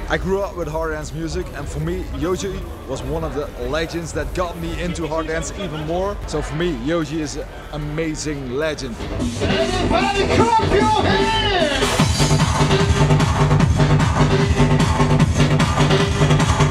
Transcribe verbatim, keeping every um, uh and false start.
I grew up with hard dance music, and for me, Yoji was one of the legends that got me into hard dance even more. So for me, Yoji is an amazing legend. Everybody clap your hands!